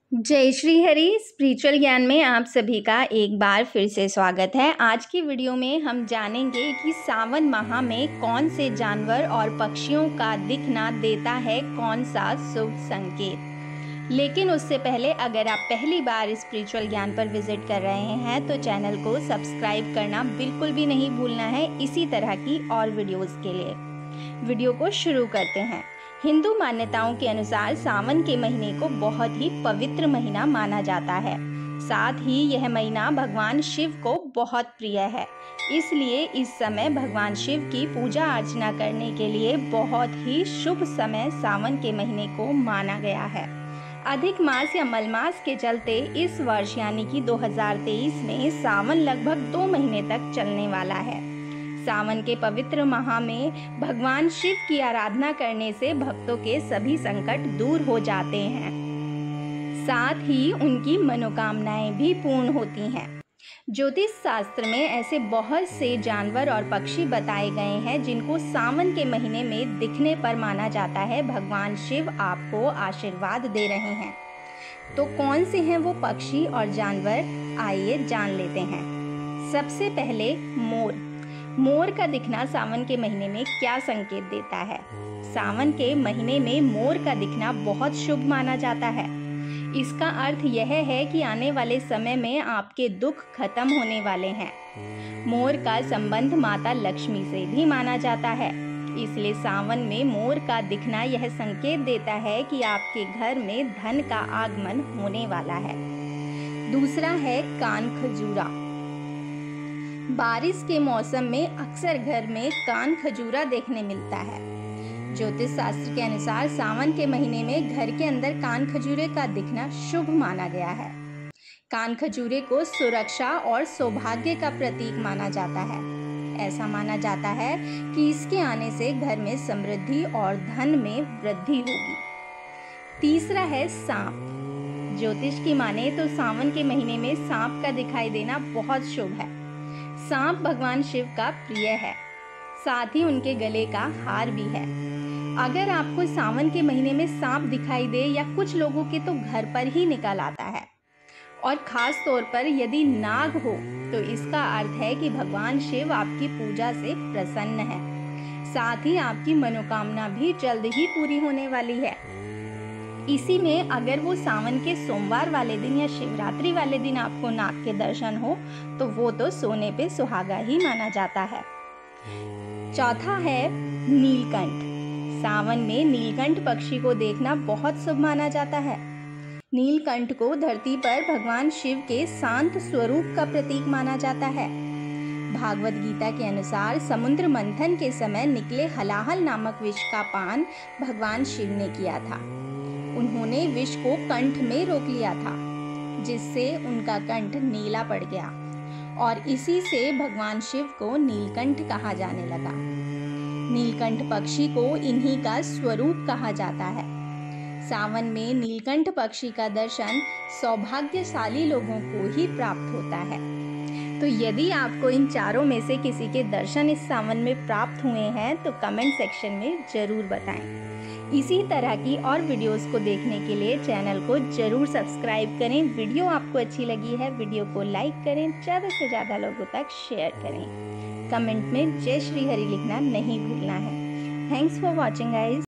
जय श्री हरि। स्पिरिचुअल ज्ञान में आप सभी का एक बार फिर से स्वागत है। आज की वीडियो में हम जानेंगे कि सावन माह में कौन से जानवर और पक्षियों का दिखना देता है कौन सा शुभ संकेत। लेकिन उससे पहले अगर आप पहली बार स्पिरिचुअल ज्ञान पर विजिट कर रहे हैं तो चैनल को सब्सक्राइब करना बिल्कुल भी नहीं भूलना है इसी तरह की और वीडियोज़ के लिए। वीडियो को शुरू करते हैं। हिंदू मान्यताओं के अनुसार सावन के महीने को बहुत ही पवित्र महीना माना जाता है। साथ ही यह महीना भगवान शिव को बहुत प्रिय है, इसलिए इस समय भगवान शिव की पूजा अर्चना करने के लिए बहुत ही शुभ समय सावन के महीने को माना गया है। अधिक मास या मलमास के चलते इस वर्ष यानी कि 2023 में सावन लगभग 2 महीने तक चलने वाला है। सावन के पवित्र माह में भगवान शिव की आराधना करने से भक्तों के सभी संकट दूर हो जाते हैं, साथ ही उनकी मनोकामनाएं भी पूर्ण होती हैं। ज्योतिष शास्त्र में ऐसे बहुत से जानवर और पक्षी बताए गए हैं जिनको सावन के महीने में दिखने पर माना जाता है भगवान शिव आपको आशीर्वाद दे रहे हैं। तो कौन से हैं वो पक्षी और जानवर, आइए जान लेते हैं। सबसे पहले मोर का दिखना सावन के महीने में क्या संकेत देता है। सावन के महीने में मोर का दिखना बहुत शुभ माना जाता है। इसका अर्थ यह है कि आने वाले समय में आपके दुख खत्म होने वाले हैं। मोर का संबंध माता लक्ष्मी से भी माना जाता है, इसलिए सावन में मोर का दिखना यह संकेत देता है कि आपके घर में धन का आगमन होने वाला है। दूसरा है कान खजूरा। बारिश के मौसम में अक्सर घर में कान खजूरा देखने मिलता है। ज्योतिष शास्त्र के अनुसार सावन के महीने में घर के अंदर कान खजूरे का दिखना शुभ माना गया है। कान खजूरे को सुरक्षा और सौभाग्य का प्रतीक माना जाता है। ऐसा माना जाता है कि इसके आने से घर में समृद्धि और धन में वृद्धि होगी। तीसरा है सांप। ज्योतिष की माने तो सावन के महीने में सांप का दिखाई देना बहुत शुभ है। सांप भगवान शिव का प्रिय है, साथ ही उनके गले का हार भी है। अगर आपको सावन के महीने में सांप दिखाई दे या कुछ लोगों के तो घर पर ही निकल आता है, और खास तौर पर यदि नाग हो तो इसका अर्थ है कि भगवान शिव आपकी पूजा से प्रसन्न है। साथ ही आपकी मनोकामना भी जल्द ही पूरी होने वाली है। इसी में अगर वो सावन के सोमवार वाले दिन या शिवरात्रि वाले दिन आपको नाग के दर्शन हो तो वो तो सोने पे सुहागा ही माना जाता है। चौथा है नीलकंठ। सावन में नीलकंठ पक्षी को देखना बहुत शुभ माना जाता है। नीलकंठ को धरती पर भगवान शिव के शांत स्वरूप का प्रतीक माना जाता है। भागवत गीता के अनुसार समुद्र मंथन के समय निकले हलाहल नामक विष का पान भगवान शिव ने किया था। उन्होंने विष को कंठ में रोक लिया था, जिससे उनका कंठ नीला पड़ गया और इसी से भगवान शिव को नीलकंठ कहा जाने लगा। नीलकंठ पक्षी को इन्हीं का स्वरूप कहा जाता है। सावन में नीलकंठ पक्षी का दर्शन सौभाग्यशाली लोगों को ही प्राप्त होता है। तो यदि आपको इन चारों में से किसी के दर्शन इस सावन में प्राप्त हुए हैं तो कमेंट सेक्शन में ज़रूर बताएं। इसी तरह की और वीडियोस को देखने के लिए चैनल को ज़रूर सब्सक्राइब करें। वीडियो आपको अच्छी लगी है, वीडियो को लाइक करें, ज़्यादा से ज़्यादा लोगों तक शेयर करें। कमेंट में जय श्री हरि लिखना नहीं भूलना है। Thanks for watching guys.